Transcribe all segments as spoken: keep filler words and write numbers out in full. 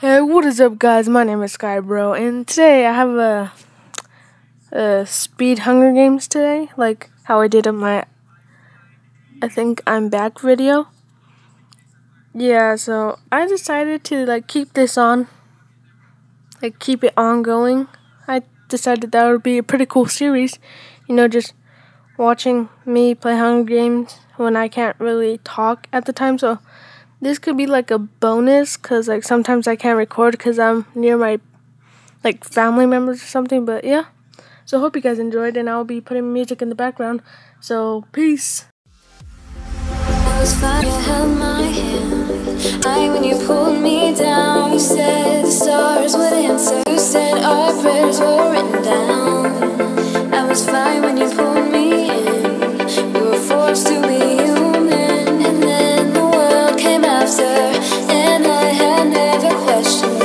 Hey, what is up, guys? My name is Skybro, and today I have a, a speed Hunger Games today, like how I did on my I think I'm back video. Yeah, so I decided to like keep this on, like keep it ongoing. I decided that would be a pretty cool series, you know, just watching me play Hunger Games when I can't really talk at the time. So this could be like a bonus, cause like sometimes I can't record cause I'm near my like family members or something. But yeah, so hope you guys enjoyed, and I'll be putting music in the background. So peace. I was fine, you held my hand. Like when you pulled me down, you said the stars would answer. You said our prayers were written down. I was fine when you pulled me in. We were forced to be human, and then the world came after, and I had never questioned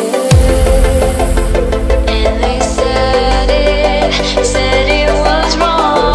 it. And they said it, said it was wrong.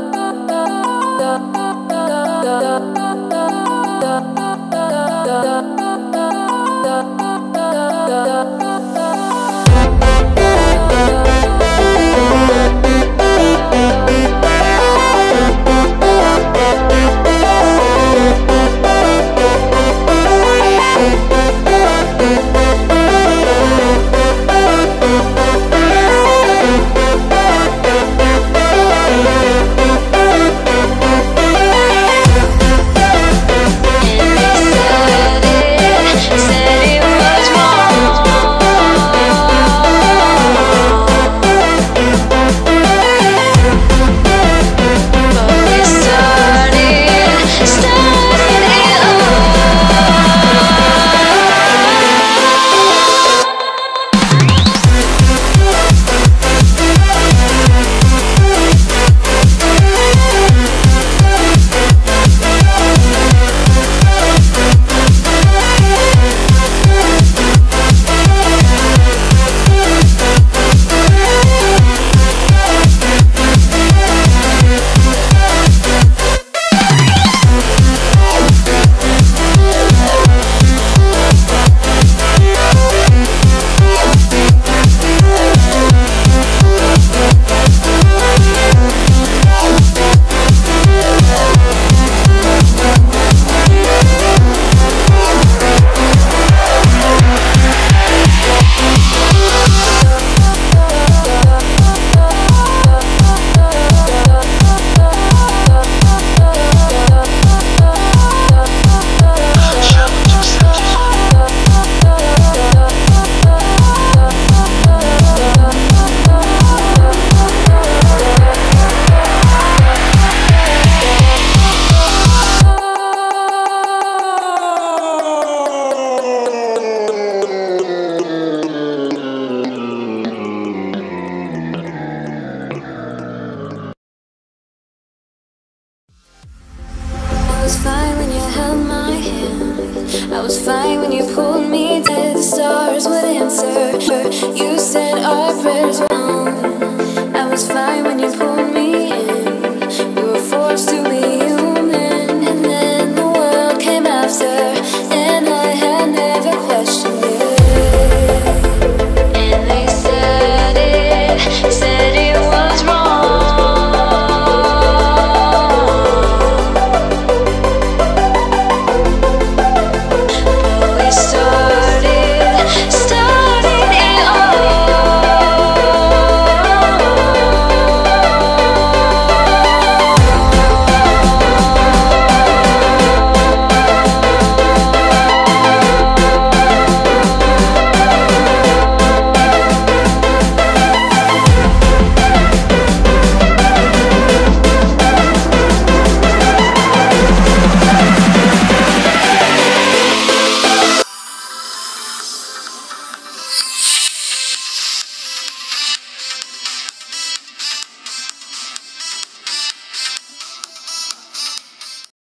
Da